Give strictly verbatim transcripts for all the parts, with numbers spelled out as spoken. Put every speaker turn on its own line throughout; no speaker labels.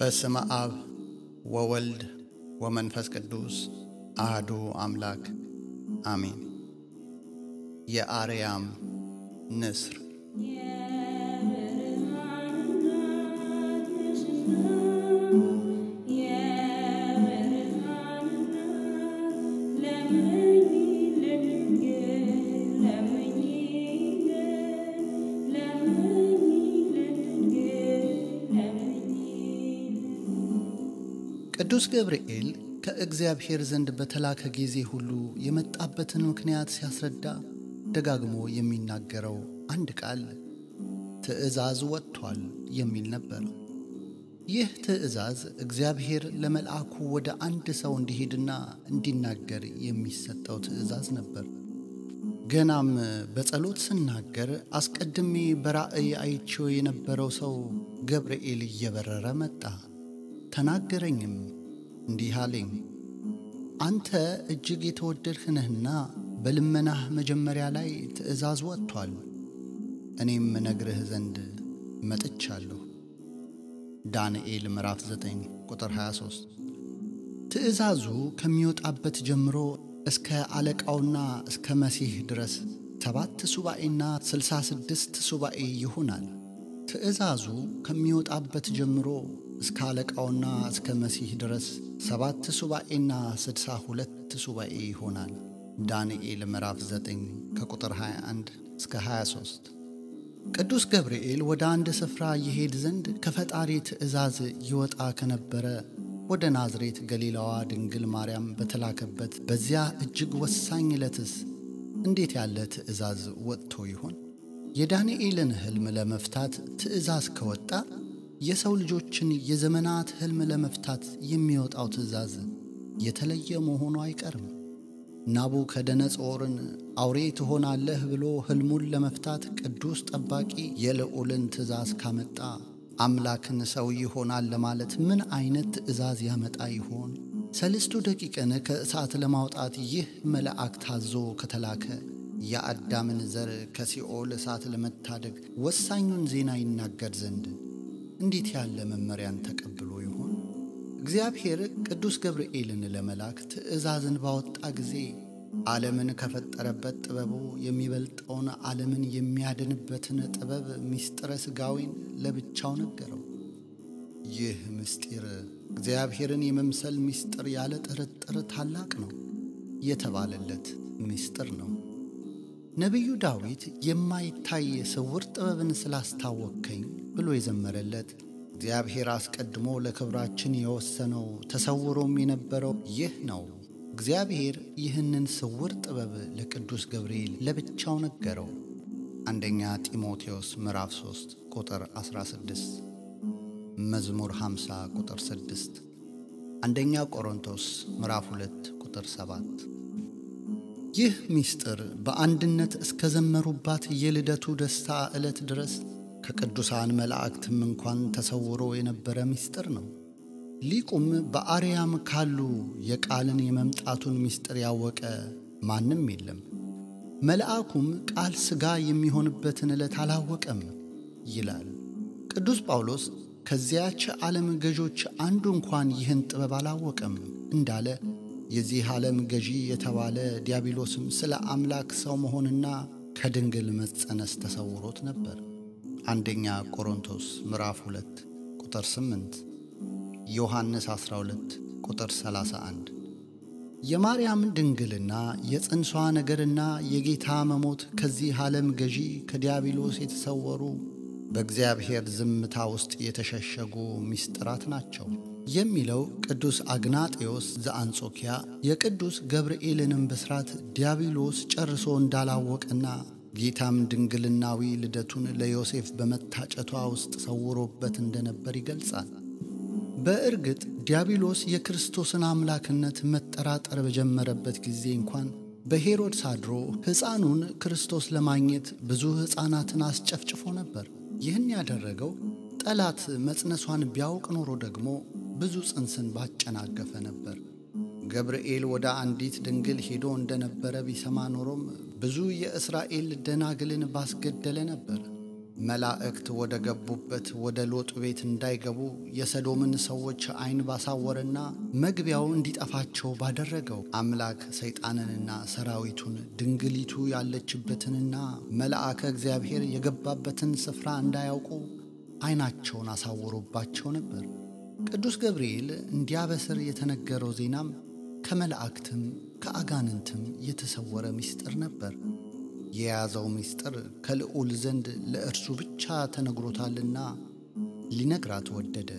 በስመ አብ ወወልድ ወመንፈስ ቅዱስ አሐዱ አምላክ አሜን። የአርያም ንስር ቅዱስ ገብርኤል ከእግዚአብሔር ዘንድ በተላከ ጊዜ ሁሉ የመጣበትን ምክንያት ሲያስረዳ ደጋግሞ የሚናገረው አንድ ቃል ትእዛዝ ወጥቷል የሚል ነበር። ይህ ትእዛዝ እግዚአብሔር ለመልአኩ ወደ አንድ ሰው እንዲሄድና እንዲናገር የሚሰጠው ትእዛዝ ነበር። ገናም በጸሎት ስናገር አስቀድሜ በራእይ አይቼው የነበረው ሰው ገብርኤል እየበረረ መጣ። ተናገረኝም እንዲህ አለኝ፣ አንተ እጅግ የተወደድህ ነህና በልመናህ መጀመሪያ ላይ ትእዛዝ ወጥቷል። እኔም ነግርህ ዘንድ መጥቻለሁ። ዳንኤል ምዕራፍ ዘጠኝ ቁጥር ሃያ ሦስት። ትእዛዙ ከሚወጣበት ጀምሮ እስከ አለቃውና እስከ መሲህ ድረስ ሰባት ሱባኤና ስልሳ ስድስት ሱባኤ ይሆናል። ትእዛዙ ከሚወጣበት ጀምሮ እስከ አለቃውና እስከ መሲህ ድረስ ሰባት ሱባኤና ስድሳ ሁለት ሱባኤ ይሆናል። ዳንኤል ምዕራፍ ዘጠኝ ከቁጥር ሃያ አንድ እስከ ሃያ ሦስት። ቅዱስ ገብርኤል ወደ አንድ ስፍራ ይሄድ ዘንድ ከፈጣሪ ትእዛዝ ይወጣ ከነበረ ወደ ናዝሬት ገሊላዋ ድንግል ማርያም በተላከበት በዚያ እጅግ ወሳኝ ዕለትስ እንዴት ያለ ትእዛዝ ወጥቶ ይሆን? የዳንኤልን ሕልም ለመፍታት ትእዛዝ ከወጣ የሰው ልጆችን የዘመናት ሕልም ለመፍታት የሚወጣው ትእዛዝ የተለየ መሆኑ አይቀርም። ናቡከደነፆርን አውሬ ትሆናለህ ብሎ ሕልሙን ለመፍታት ቅዱስ ጠባቂ የልዑልን ትእዛዝ ካመጣ አምላክን ሰው ይሆናል ለማለት ምን አይነት ትእዛዝ ያመጣ ይሆን? ሰለስቱ ደቂቅን ከእሳት ለማውጣት ይህ መልአክ ታዞ ከተላከ የአዳምን ዘር ከሲኦል እሳት ለመታደግ ወሳኙን ዜና ይናገር ዘንድ እንዴት ያለ መመሪያን ተቀብሎ ይሆን? እግዚአብሔር ቅዱስ ገብርኤልን ለመላክ ትእዛዝን ባወጣ ጊዜ ዓለምን ከፈጠረበት ጥበቡ የሚበልጠውን ዓለምን የሚያድንበትን ጥበብ ምስጢረ ሥጋዌን ለብቻው ነገረው። ይህ ምስጢር እግዚአብሔርን የመምሰል ምስጢር ያለ ጥርጥር ታላቅ ነው የተባለለት ምስጢር ነው። ነቢዩ ዳዊት የማይታይ ስውር ጥበብን ስላስታወከኝ ብሎ የዘመረለት እግዚአብሔር አስቀድሞ ለክብራችን የወሰነው ተሰውሮም የነበረው ይህ ነው። እግዚአብሔር ይህንን ስውር ጥበብ ለቅዱስ ገብርኤል ለብቻው ነገረው። አንደኛ ጢሞቴዎስ ምዕራፍ ሦስት ቁጥር አስራ ስድስት፣ መዝሙር ሃምሳ ቁጥር ስድስት፣ አንደኛ ቆሮንቶስ ምዕራፍ ሁለት ቁጥር ሰባት። ይህ ምስጢር በአንድነት እስከ ዘመሩባት የልደቱ ደስታ ዕለት ድረስ ከቅዱሳን መላእክትም እንኳን ተሰውሮ የነበረ ምስጢር ነው። ሊቁም በአርያም ካሉ የቃልን የመምጣቱን ምስጢር ያወቀ ማንም የለም፣ መልአኩም ቃል ሥጋ የሚሆንበትን ዕለት አላወቀም ይላል። ቅዱስ ጳውሎስ ከዚያች ዓለም ገዦች አንዱ እንኳን ይህን ጥበብ አላወቀም እንዳለ የዚህ ዓለም ገዢ የተባለ ዲያብሎስም ስለ አምላክ ሰው መሆንና ከድንግል መጸነስ ተሰውሮት ነበር። አንደኛ ቆሮንቶስ ምዕራፍ ሁለት ቁጥር ስምንት፣ ዮሐንስ አስራ ሁለት ቁጥር ሰላሳ አንድ። የማርያም ድንግልና የጽንሷ ነገርና የጌታ መሞት ከዚህ ዓለም ገዢ ከዲያብሎስ የተሰወሩ በእግዚአብሔር ዝምታ ውስጥ የተሸሸጉ ምስጢራት ናቸው የሚለው ቅዱስ አግናጤዎስ ዘአንጾኪያ የቅዱስ ገብርኤልንም ብስራት ዲያብሎስ ጨርሶ እንዳላወቀና ጌታም ድንግልናዊ ልደቱን ለዮሴፍ በመታጨቷ ውስጥ ሰውሮበት እንደነበር ይገልጻል። በእርግጥ ዲያብሎስ የክርስቶስን አምላክነት መጠራጠር በጀመረበት ጊዜ እንኳን በሄሮድስ አድሮ ሕፃኑን ክርስቶስ ለማግኘት ብዙ ሕፃናትን አስጨፍጭፎ ነበር። ይህን ያደረገው ጠላት መጽነሷን ቢያውቅ ኖሮ ደግሞ ብዙ ጽንስን ባጨናገፈ ነበር። ገብርኤል ወደ አንዲት ድንግል ሄዶ እንደነበረ ቢሰማ ኖሮም ብዙ የእስራኤል ደናግልን ባስገደለ ነበር። መላእክት ወደ ገቡበት ወደ ሎጥ ቤት እንዳይገቡ የሰዶምን ሰዎች ዓይን ባሳወረና መግቢያው እንዲጠፋቸው ባደረገው አምላክ ሰይጣንንና ሰራዊቱን ድንግሊቱ ያለችበትንና መልአከ እግዚአብሔር የገባበትን ስፍራ እንዳያውቁ ዓይናቸውን አሳውሮባቸው ነበር። ቅዱስ ገብርኤል እንዲያበስር የተነገረው ዜናም ከመላእክትም ከአጋንንትም የተሰወረ ምስጢር ነበር። የያዘው ምስጢር ከልዑል ዘንድ ለእርሱ ብቻ ተነግሮታልና ሊነግራት ወደደ።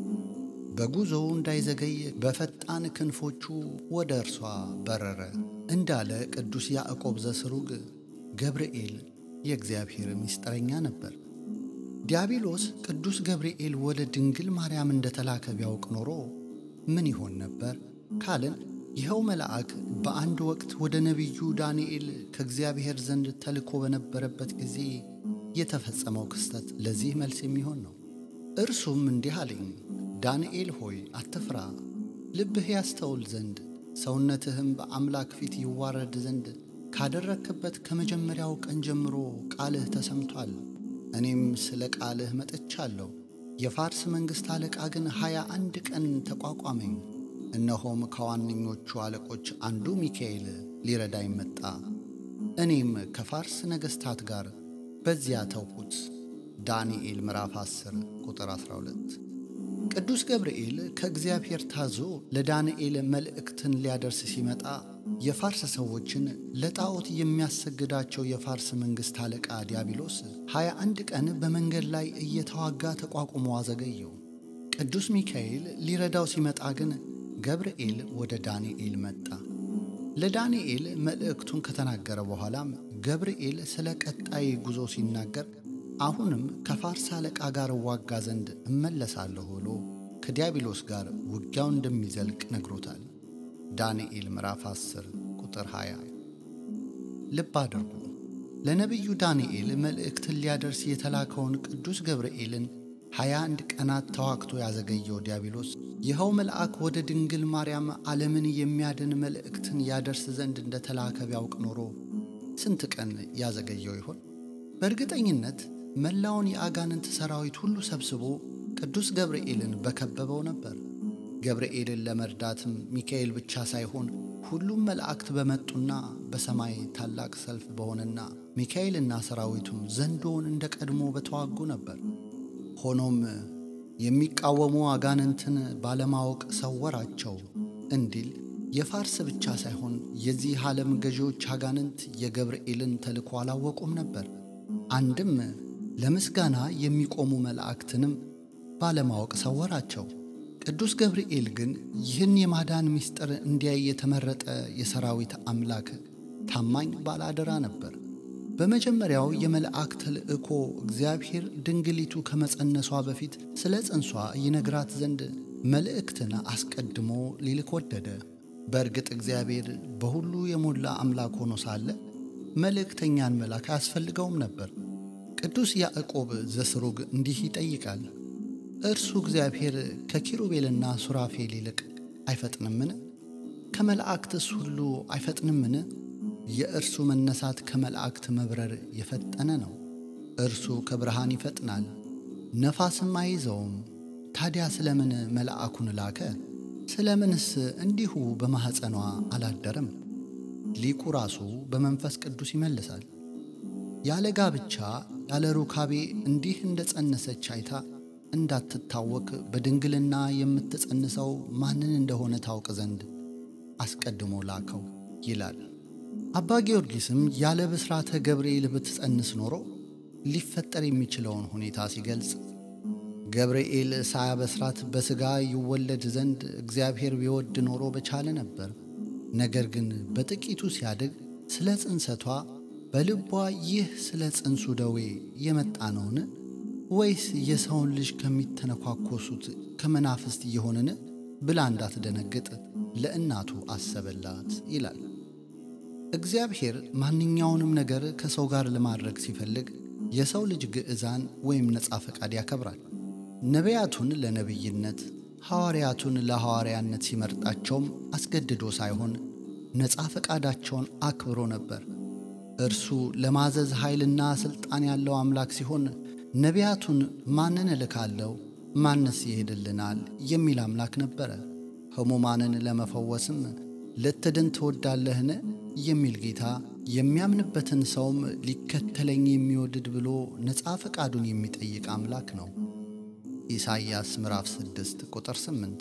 በጉዞው እንዳይዘገይ በፈጣን ክንፎቹ ወደ እርሷ በረረ። እንዳለ ቅዱስ ያዕቆብ ዘስሩግ ገብርኤል የእግዚአብሔር ምስጢረኛ ነበር። ዲያብሎስ ቅዱስ ገብርኤል ወደ ድንግል ማርያም እንደተላከ ቢያውቅ ኖሮ ምን ይሆን ነበር ካልን ይኸው መልአክ በአንድ ወቅት ወደ ነቢዩ ዳንኤል ከእግዚአብሔር ዘንድ ተልኮ በነበረበት ጊዜ የተፈጸመው ክስተት ለዚህ መልስ የሚሆን ነው። እርሱም እንዲህ አለኝ፣ ዳንኤል ሆይ አትፍራ፣ ልብህ ያስተውል ዘንድ ሰውነትህም በአምላክ ፊት ይዋረድ ዘንድ ካደረክበት ከመጀመሪያው ቀን ጀምሮ ቃልህ ተሰምቷል። እኔም ስለ ቃልህ መጥቻለሁ። የፋርስ መንግሥት አለቃ ግን ሀያ አንድ ቀን ተቋቋመኝ። እነሆም ከዋነኞቹ አለቆች አንዱ ሚካኤል ሊረዳኝ መጣ። እኔም ከፋርስ ነገሥታት ጋር በዚያ ተውኩት። ዳንኤል ምዕራፍ አስር ቁጥር አስራ ሁለት። ቅዱስ ገብርኤል ከእግዚአብሔር ታዞ ለዳንኤል መልእክትን ሊያደርስ ሲመጣ የፋርስ ሰዎችን ለጣዖት የሚያሰግዳቸው የፋርስ መንግሥት አለቃ ዲያብሎስ ሀያ አንድ ቀን በመንገድ ላይ እየተዋጋ ተቋቁሞ አዘገየው። ቅዱስ ሚካኤል ሊረዳው ሲመጣ ግን ገብርኤል ወደ ዳንኤል መጣ። ለዳንኤል መልእክቱን ከተናገረ በኋላም ገብርኤል ስለ ቀጣይ ጉዞ ሲናገር አሁንም ከፋርስ አለቃ ጋር ዋጋ ዘንድ እመለሳለሁ ብሎ ከዲያብሎስ ጋር ውጊያው እንደሚዘልቅ ነግሮታል። ዳንኤል ምዕራፍ አስር ቁጥር ሃያ። ልብ አድርጉ፣ ለነቢዩ ዳንኤል መልእክትን ሊያደርስ የተላከውን ቅዱስ ገብርኤልን ሀያ አንድ ቀናት ተዋግቶ ያዘገየው ዲያብሎስ ይኸው መልአክ ወደ ድንግል ማርያም ዓለምን የሚያድን መልእክትን ያደርስ ዘንድ እንደተላከ ቢያውቅ ኖሮ ስንት ቀን ያዘገየው ይሆን? በእርግጠኝነት መላውን የአጋንንት ሰራዊት ሁሉ ሰብስቦ ቅዱስ ገብርኤልን በከበበው ነበር። ገብርኤልን ለመርዳትም ሚካኤል ብቻ ሳይሆን ሁሉም መላእክት በመጡና በሰማይ ታላቅ ሰልፍ በሆነና ሚካኤልና ሰራዊቱም ዘንዶውን እንደ ቀድሞ በተዋጉ ነበር። ሆኖም የሚቃወሙ አጋንንትን ባለማወቅ ሰወራቸው እንዲል የፋርስ ብቻ ሳይሆን የዚህ ዓለም ገዢዎች አጋንንት የገብርኤልን ተልኮ አላወቁም ነበር። አንድም ለምስጋና የሚቆሙ መላእክትንም ባለማወቅ ሰወራቸው። ቅዱስ ገብርኤል ግን ይህን የማዳን ምስጢር እንዲያይ የተመረጠ የሰራዊት አምላክ ታማኝ ባላደራ ነበር። በመጀመሪያው የመልአክ ተልእኮ እግዚአብሔር ድንግሊቱ ከመጸነሷ በፊት ስለ ጽንሷ ይነግራት ዘንድ መልእክትን አስቀድሞ ሊልክ ወደደ። በእርግጥ እግዚአብሔር በሁሉ የሞላ አምላክ ሆኖ ሳለ መልእክተኛን መላክ አያስፈልገውም ነበር። ቅዱስ ያዕቆብ ዘስሩግ እንዲህ ይጠይቃል፣ እርሱ እግዚአብሔር ከኪሩቤልና ሱራፌል ይልቅ አይፈጥንምን? ከመላእክትስ ሁሉ አይፈጥንምን? የእርሱ መነሳት ከመላእክት መብረር የፈጠነ ነው። እርሱ ከብርሃን ይፈጥናል፣ ነፋስም አይዘውም። ታዲያ ስለምን መልአኩን ላከ? ስለምንስ እንዲሁ በማኅፀኗ አላደረም? ሊቁ ራሱ በመንፈስ ቅዱስ ይመልሳል። ያለ ጋብቻ ያለ ሩካቤ እንዲህ እንደ ጸነሰች አይታ እንዳትታወክ በድንግልና የምትጸንሰው ማንን እንደሆነ ታውቅ ዘንድ አስቀድሞ ላከው ይላል። አባ ጊዮርጊስም ያለ ብስራተ ገብርኤል ብትጸንስ ኖሮ ሊፈጠር የሚችለውን ሁኔታ ሲገልጽ ገብርኤል ሳያበስራት በሥጋ ይወለድ ዘንድ እግዚአብሔር ቢወድ ኖሮ በቻለ ነበር። ነገር ግን በጥቂቱ ሲያድግ ስለ ጽንሰቷ በልቧ ይህ ስለ ጽንሱ ደዌ የመጣ ነውን? ወይስ የሰውን ልጅ ከሚተነኳኮሱት ከመናፍስት እየሆንን ብላ እንዳትደነግጥ ለእናቱ አሰበላት ይላል። እግዚአብሔር ማንኛውንም ነገር ከሰው ጋር ለማድረግ ሲፈልግ የሰው ልጅ ግዕዛን ወይም ነጻ ፈቃድ ያከብራል። ነቢያቱን ለነቢይነት ሐዋርያቱን ለሐዋርያነት ሲመርጣቸውም አስገድዶ ሳይሆን ነጻ ፈቃዳቸውን አክብሮ ነበር። እርሱ ለማዘዝ ኃይልና ሥልጣን ያለው አምላክ ሲሆን ነቢያቱን ማንን እልካለሁ ማንስ ይሄድልናል የሚል አምላክ ነበረ። ሕሙማንን ለመፈወስም ልትድን ትወዳለህን የሚል ጌታ፣ የሚያምንበትን ሰውም ሊከተለኝ የሚወድድ ብሎ ነፃ ፈቃዱን የሚጠይቅ አምላክ ነው። ኢሳይያስ ምዕራፍ ስድስት ቁጥር ስምንት፣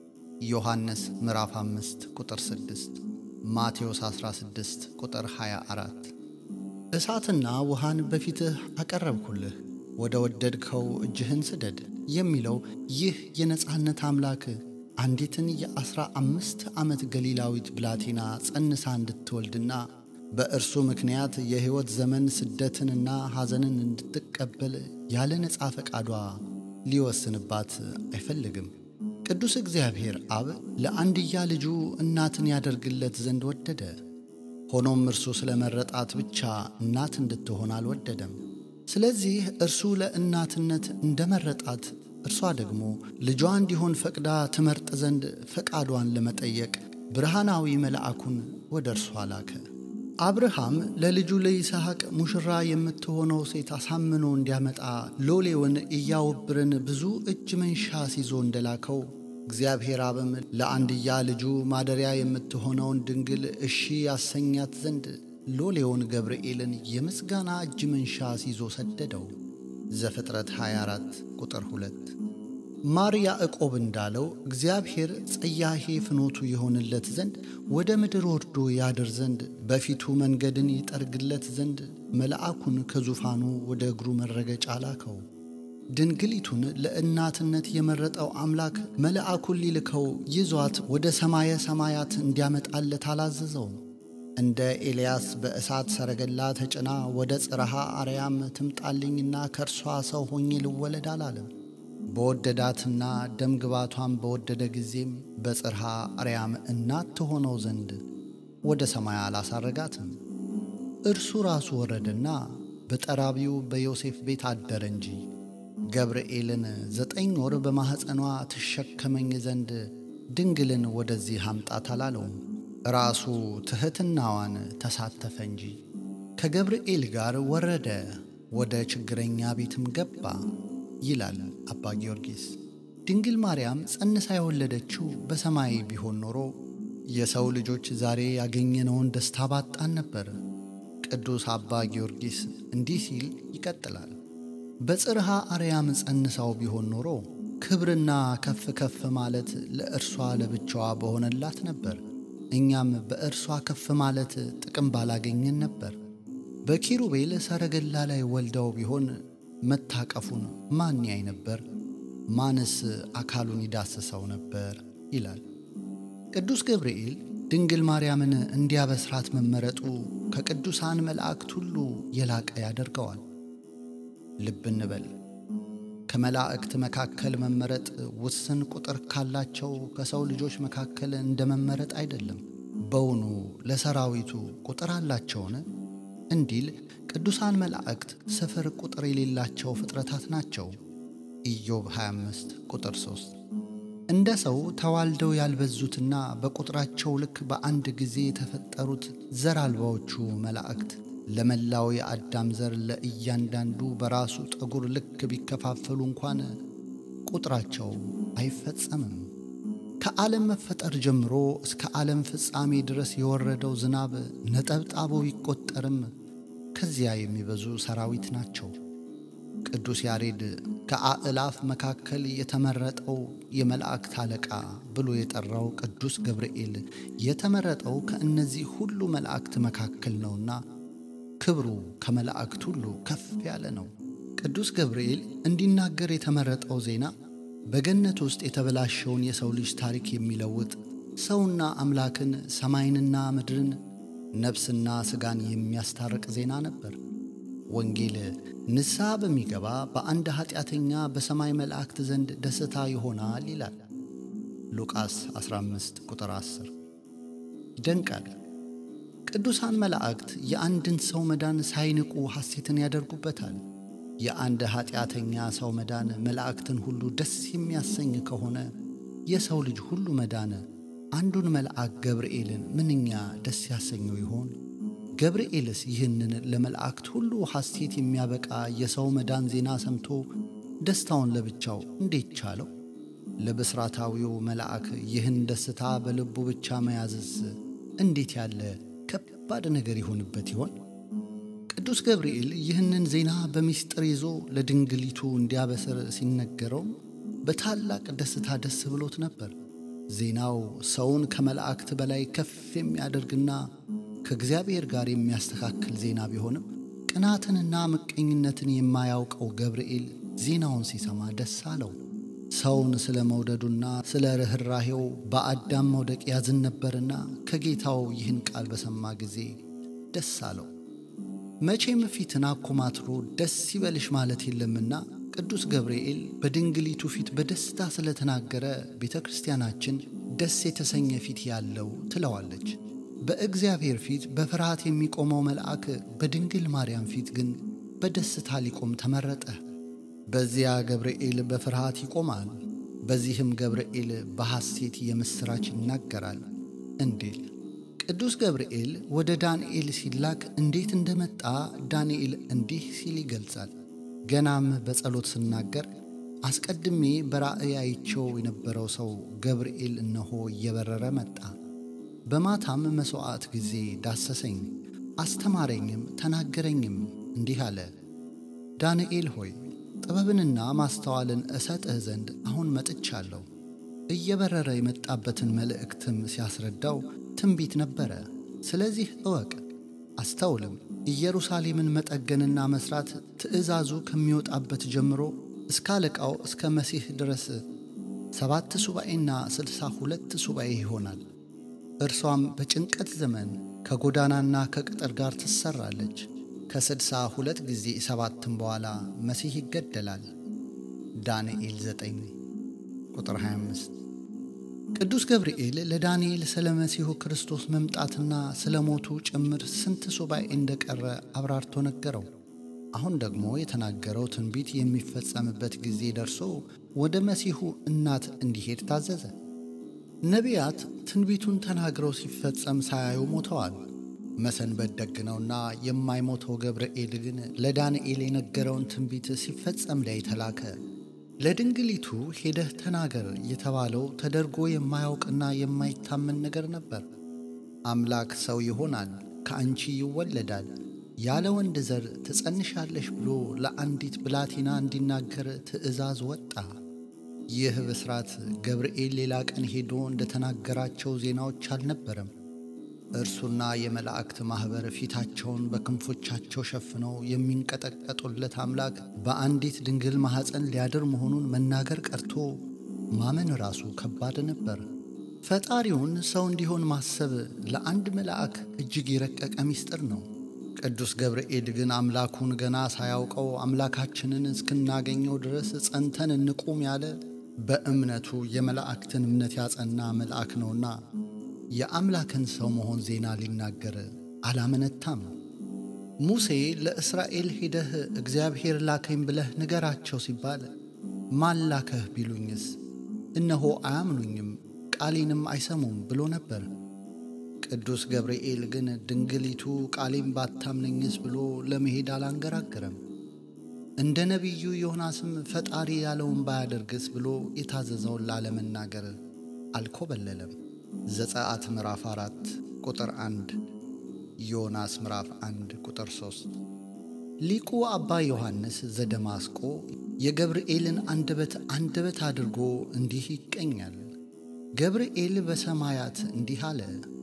ዮሐንስ ምዕራፍ አምስት ቁጥር ስድስት፣ ማቴዎስ አስራ ስድስት ቁጥር ሃያ አራት። እሳትና ውሃን በፊትህ አቀረብኩልህ፣ ወደ ወደድከው እጅህን ስደድ የሚለው ይህ የነጻነት አምላክ አንዲትን የአስራ አምስት ዓመት ገሊላዊት ብላቴና ጸንሳ እንድትወልድና በእርሱ ምክንያት የሕይወት ዘመን ስደትንና ሐዘንን እንድትቀበል ያለ ነጻ ፈቃዷ ሊወስንባት አይፈልግም። ቅዱስ እግዚአብሔር አብ ለአንድያ ልጁ እናትን ያደርግለት ዘንድ ወደደ። ሆኖም እርሱ ስለመረጣት ብቻ እናት እንድትሆን አልወደደም። ስለዚህ እርሱ ለእናትነት እንደመረጣት እርሷ ደግሞ ልጇ እንዲሆን ፈቅዳ ትመርጥ ዘንድ ፈቃዷን ለመጠየቅ ብርሃናዊ መልአኩን ወደ እርሷ ላከ። አብርሃም ለልጁ ለይስሐቅ ሙሽራ የምትሆነው ሴት አሳምኖ እንዲያመጣ ሎሌውን ኢያዕብርን ብዙ እጅ መንሻ ሲዞ እንደላከው እግዚአብሔር አብም ለአንድያ ልጁ ማደሪያ የምትሆነውን ድንግል እሺ ያሰኛት ዘንድ ሎሌውን ገብርኤልን የምስጋና እጅ መንሻ ሲዞ ሰደደው። ዘፍጥረት ሃያ አራት ቁጥር ሁለት። ማር ያዕቆብ እንዳለው እግዚአብሔር ጸያሄ ፍኖቱ ይሆንለት ዘንድ ወደ ምድር ወርዶ ያድር ዘንድ በፊቱ መንገድን ይጠርግለት ዘንድ መልአኩን ከዙፋኑ ወደ እግሩ መረገጫ ላከው። ድንግሊቱን ለእናትነት የመረጠው አምላክ መልአኩን ሊልከው ይዟት ወደ ሰማየ ሰማያት እንዲያመጣለት አላዘዘው። እንደ ኤልያስ በእሳት ሰረገላ ተጭና ወደ ጽርሐ አርያም ትምጣልኝና ከእርሷ ሰው ሆኜ ልወለድ አላለም። በወደዳትና ደም ግባቷን በወደደ ጊዜም በጽርሐ አርያም እናት ትሆነው ዘንድ ወደ ሰማይ አላሳረጋትም። እርሱ ራሱ ወረደና በጠራቢው በዮሴፍ ቤት አደረ እንጂ ገብርኤልን ዘጠኝ ወር በማኅፀኗ ትሸከመኝ ዘንድ ድንግልን ወደዚህ አምጣት አላለውም። ራሱ ትሕትናዋን ተሳተፈ እንጂ። ከገብርኤል ጋር ወረደ፣ ወደ ችግረኛ ቤትም ገባ ይላል አባ ጊዮርጊስ። ድንግል ማርያም ጸንሳ የወለደችው በሰማይ ቢሆን ኖሮ የሰው ልጆች ዛሬ ያገኘነውን ደስታ ባጣን ነበር። ቅዱስ አባ ጊዮርጊስ እንዲህ ሲል ይቀጥላል። በጽርሐ አርያም ጸንሳው ቢሆን ኖሮ ክብርና ከፍ ከፍ ማለት ለእርሷ ለብቻዋ በሆነላት ነበር። እኛም በእርሷ ከፍ ማለት ጥቅም ባላገኘን ነበር። በኪሩቤል ሰረገላ ላይ ወልደው ቢሆን መታቀፉን ማን ያይ ነበር? ማንስ አካሉን ይዳስሰው ነበር? ይላል ቅዱስ ገብርኤል። ድንግል ማርያምን እንዲያበስራት መመረጡ ከቅዱሳን መላእክት ሁሉ የላቀ ያደርገዋል። ልብ እንበል። ከመላእክት መካከል መመረጥ ውስን ቁጥር ካላቸው ከሰው ልጆች መካከል እንደ መመረጥ አይደለም። በውኑ ለሰራዊቱ ቁጥር አላቸውን እንዲል ቅዱሳን መላእክት ስፍር ቁጥር የሌላቸው ፍጥረታት ናቸው። ኢዮብ ሃያ አምስት ቁጥር ሶስት። እንደ ሰው ተዋልደው ያልበዙትና በቁጥራቸው ልክ በአንድ ጊዜ የተፈጠሩት ዘር አልባዎቹ መላእክት ለመላው የአዳም ዘር ለእያንዳንዱ በራሱ ጠጉር ልክ ቢከፋፈሉ እንኳን ቁጥራቸው አይፈጸምም። ከዓለም መፈጠር ጀምሮ እስከ ዓለም ፍጻሜ ድረስ የወረደው ዝናብ ነጠብጣቡ ቢቆጠርም ከዚያ የሚበዙ ሰራዊት ናቸው። ቅዱስ ያሬድ ከአእላፍ መካከል የተመረጠው የመላእክት አለቃ ብሎ የጠራው ቅዱስ ገብርኤል የተመረጠው ከእነዚህ ሁሉ መላእክት መካከል ነውና ክብሩ ከመላእክት ሁሉ ከፍ ያለ ነው። ቅዱስ ገብርኤል እንዲናገር የተመረጠው ዜና በገነት ውስጥ የተበላሸውን የሰው ልጅ ታሪክ የሚለውጥ ሰውና አምላክን፣ ሰማይንና ምድርን፣ ነፍስና ሥጋን የሚያስታርቅ ዜና ነበር። ወንጌል ንስሐ በሚገባ በአንድ ኃጢአተኛ በሰማይ መላእክት ዘንድ ደስታ ይሆናል ይላል ሉቃስ አስራ አምስት ቁጥር አስር። ይደንቃል። ቅዱሳን መላእክት የአንድን ሰው መዳን ሳይንቁ ሐሴትን ያደርጉበታል። የአንድ ኃጢአተኛ ሰው መዳን መላእክትን ሁሉ ደስ የሚያሰኝ ከሆነ የሰው ልጅ ሁሉ መዳን አንዱን መልአክ ገብርኤልን ምንኛ ደስ ያሰኘው ይሆን? ገብርኤልስ ይህንን ለመላእክት ሁሉ ሐሴት የሚያበቃ የሰው መዳን ዜና ሰምቶ ደስታውን ለብቻው እንዴት ቻለው? ለብስራታዊው መልአክ ይህን ደስታ በልቡ ብቻ መያዝስ እንዴት ያለ ከባድ ነገር ይሆንበት ይሆን? ቅዱስ ገብርኤል ይህንን ዜና በሚስጥር ይዞ ለድንግሊቱ እንዲያበስር ሲነገረው በታላቅ ደስታ ደስ ብሎት ነበር። ዜናው ሰውን ከመላእክት በላይ ከፍ የሚያደርግና ከእግዚአብሔር ጋር የሚያስተካክል ዜና ቢሆንም ቅናትንና ምቀኝነትን የማያውቀው ገብርኤል ዜናውን ሲሰማ ደስ አለው። ሰውን ስለ መውደዱና ስለ ርኅራኄው በአዳም መውደቅ ያዝን ነበርና ከጌታው ይህን ቃል በሰማ ጊዜ ደስ አለው። መቼም ፊትን አኮማትሮ ደስ ይበልሽ ማለት የለምና ቅዱስ ገብርኤል በድንግሊቱ ፊት በደስታ ስለተናገረ ቤተ ክርስቲያናችን ደስ የተሰኘ ፊት ያለው ትለዋለች። በእግዚአብሔር ፊት በፍርሃት የሚቆመው መልአክ በድንግል ማርያም ፊት ግን በደስታ ሊቆም ተመረጠ። በዚያ ገብርኤል በፍርሃት ይቆማል፣ በዚህም ገብርኤል በሐሴት የምሥራች ይናገራል እንዲል ቅዱስ ገብርኤል ወደ ዳንኤል ሲላክ እንዴት እንደመጣ ዳንኤል እንዲህ ሲል ይገልጻል። ገናም በጸሎት ስናገር አስቀድሜ በራእይ አይቼው የነበረው ሰው ገብርኤል እነሆ እየበረረ መጣ። በማታም መሥዋዕት ጊዜ ዳሰሰኝ፣ አስተማረኝም፣ ተናገረኝም እንዲህ አለ። ዳንኤል ሆይ ጥበብንና ማስተዋልን እሰጥህ ዘንድ አሁን መጥቻለሁ። እየበረረ የመጣበትን መልእክትም ሲያስረዳው ትንቢት ነበረ። ስለዚህ እወቅ አስተውልም። ኢየሩሳሌምን መጠገንና መስራት ትእዛዙ ከሚወጣበት ጀምሮ እስከ አለቃው እስከ መሲህ ድረስ ሰባት ሱባኤና ስልሳ ሁለት ሱባኤ ይሆናል። እርሷም በጭንቀት ዘመን ከጎዳናና ከቅጥር ጋር ትሰራለች። ከስድሳ ሁለት ጊዜ ሰባትም በኋላ መሲህ ይገደላል። ዳንኤል ዘጠኝ ቁጥር ሃያ አምስት። ቅዱስ ገብርኤል ለዳንኤል ስለ መሲሁ ክርስቶስ መምጣትና ስለ ሞቱ ጭምር ስንት ሱባኤ እንደቀረ አብራርቶ ነገረው። አሁን ደግሞ የተናገረው ትንቢት የሚፈጸምበት ጊዜ ደርሶ ወደ መሲሁ እናት እንዲሄድ ታዘዘ። ነቢያት ትንቢቱን ተናግረው ሲፈጸም ሳያዩ ሞተዋል። መሰንበት ደግ ነውና የማይሞተው ገብርኤል ግን ለዳንኤል የነገረውን ትንቢት ሲፈጸም ላይ ተላከ። ለድንግሊቱ ሄደህ ተናገር የተባለው ተደርጎ የማያውቅና የማይታመን ነገር ነበር። አምላክ ሰው ይሆናል፣ ከአንቺ ይወለዳል፣ ያለ ወንድ ዘር ትጸንሻለሽ ብሎ ለአንዲት ብላቴና እንዲናገር ትእዛዝ ወጣ። ይህ ብስራት ገብርኤል ሌላ ቀን ሄዶ እንደተናገራቸው ዜናዎች አልነበረም። እርሱና የመላእክት ማኅበር ፊታቸውን በክንፎቻቸው ሸፍነው የሚንቀጠቀጡለት አምላክ በአንዲት ድንግል ማኅፀን ሊያድር መሆኑን መናገር ቀርቶ ማመን ራሱ ከባድ ነበር። ፈጣሪውን ሰው እንዲሆን ማሰብ ለአንድ መልአክ እጅግ የረቀቀ ምስጢር ነው። ቅዱስ ገብርኤል ግን አምላኩን ገና ሳያውቀው አምላካችንን እስክናገኘው ድረስ ጸንተን እንቁም ያለ በእምነቱ የመላእክትን እምነት ያጸና መልአክ ነውና የአምላክን ሰው መሆን ዜና ሊናገር አላመነታም። ሙሴ ለእስራኤል ሄደህ እግዚአብሔር ላከኝ ብለህ ንገራቸው ሲባል ማን ላከህ ቢሉኝስ እነሆ አያምኑኝም ቃሌንም አይሰሙም ብሎ ነበር። ቅዱስ ገብርኤል ግን ድንግሊቱ ቃሌም ባታምነኝስ ብሎ ለመሄድ አላንገራገረም። እንደ ነቢዩ ዮናስም ፈጣሪ ያለውን ባያደርግስ ብሎ የታዘዘውን ላለመናገር አልኮበለለም። ዘጸአት ምዕራፍ አራት ቁጥር አንድ፣ ዮናስ ምዕራፍ አንድ ቁጥር ሶስት። ሊቁ አባ ዮሐንስ ዘደማስቆ የገብርኤልን አንደበት አንደበት አድርጎ እንዲህ ይቀኛል። ገብርኤል በሰማያት እንዲህ አለ።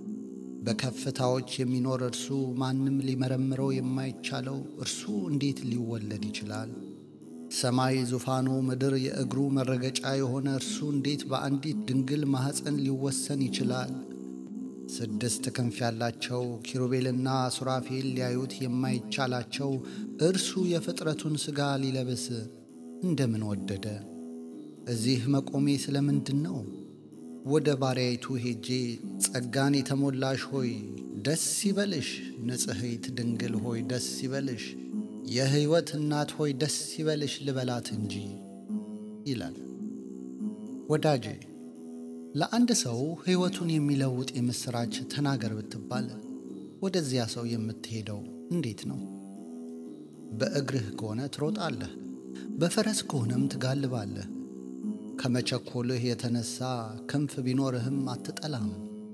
በከፍታዎች የሚኖር እርሱ ማንም ሊመረምረው የማይቻለው እርሱ እንዴት ሊወለድ ይችላል? ሰማይ ዙፋኑ ምድር የእግሩ መረገጫ የሆነ እርሱ እንዴት በአንዲት ድንግል ማኅፀን ሊወሰን ይችላል? ስድስት ክንፍ ያላቸው ኪሩቤልና ሱራፌል ሊያዩት የማይቻላቸው እርሱ የፍጥረቱን ሥጋ ሊለብስ እንደምን ወደደ? እዚህ መቆሜ ስለምንድን ነው? ወደ ባሪያይቱ ሄጄ ጸጋን የተሞላሽ ሆይ ደስ ይበልሽ፣ ንጽሕት ድንግል ሆይ ደስ ይበልሽ፣ የሕይወት እናት ሆይ ደስ ይበልሽ ልበላት እንጂ ይላል። ወዳጄ ለአንድ ሰው ሕይወቱን የሚለውጥ የምሥራች ተናገር ብትባል ወደዚያ ሰው የምትሄደው እንዴት ነው? በእግርህ ከሆነ ትሮጣለህ፣ በፈረስ ከሆነም ትጋልባለህ። ከመቸኮልህ የተነሳ ክንፍ ቢኖርህም አትጠላም።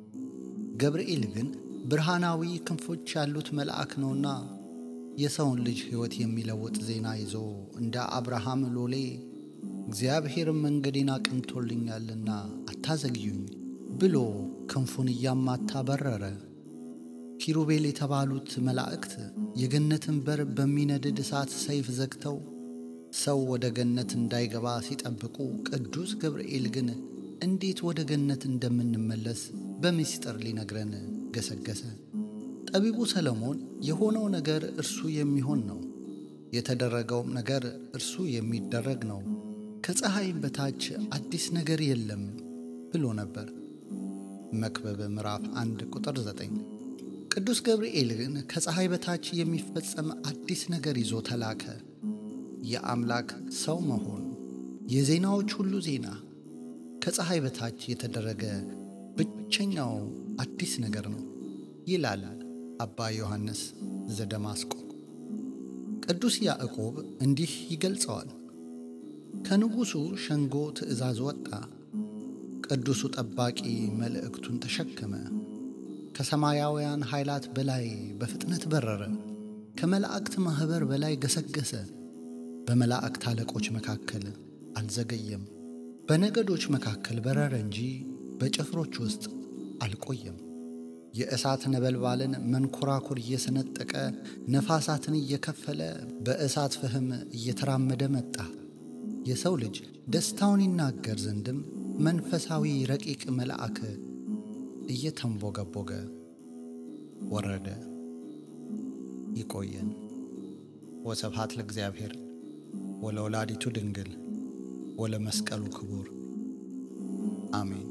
ገብርኤል ግን ብርሃናዊ ክንፎች ያሉት መልአክ ነውና የሰውን ልጅ ሕይወት የሚለውጥ ዜና ይዞ እንደ አብርሃም ሎሌ እግዚአብሔር መንገዴን አቅንቶልኛልና አታዘግዩኝ ብሎ ክንፉን እያማታ በረረ። ኪሩቤል የተባሉት መላእክት የገነትን በር በሚነድድ እሳት ሰይፍ ዘግተው ሰው ወደ ገነት እንዳይገባ ሲጠብቁ፣ ቅዱስ ገብርኤል ግን እንዴት ወደ ገነት እንደምንመለስ በምስጢር ሊነግረን ገሰገሰ። ጠቢቡ ሰለሞን የሆነው ነገር እርሱ የሚሆን ነው፣ የተደረገውም ነገር እርሱ የሚደረግ ነው፣ ከፀሐይም በታች አዲስ ነገር የለም ብሎ ነበር። መክብብ ምዕራፍ አንድ ቁጥር ዘጠኝ። ቅዱስ ገብርኤል ግን ከፀሐይ በታች የሚፈጸም አዲስ ነገር ይዞ ተላከ። የአምላክ ሰው መሆን የዜናዎች ሁሉ ዜና፣ ከፀሐይ በታች የተደረገ ብቸኛው አዲስ ነገር ነው ይላል አባ ዮሐንስ ዘደማስቆ። ቅዱስ ያዕቆብ እንዲህ ይገልጸዋል። ከንጉሡ ሸንጎ ትእዛዝ ወጣ፣ ቅዱሱ ጠባቂ መልእክቱን ተሸከመ። ከሰማያውያን ኃይላት በላይ በፍጥነት በረረ፣ ከመላእክት ማኅበር በላይ ገሰገሰ። በመላእክት አለቆች መካከል አልዘገየም፣ በነገዶች መካከል በረረ እንጂ በጭፍሮች ውስጥ አልቆየም። የእሳት ነበልባልን መንኰራኵር እየሰነጠቀ ነፋሳትን እየከፈለ በእሳት ፍህም እየተራመደ መጣ። የሰው ልጅ ደስታውን ይናገር ዘንድም መንፈሳዊ ረቂቅ መልአክ እየተንቦገቦገ ወረደ። ይቆየን። ወስብሐት ለእግዚአብሔር ወለወላዲቱ ድንግል ወለመስቀሉ ክቡር አሜን።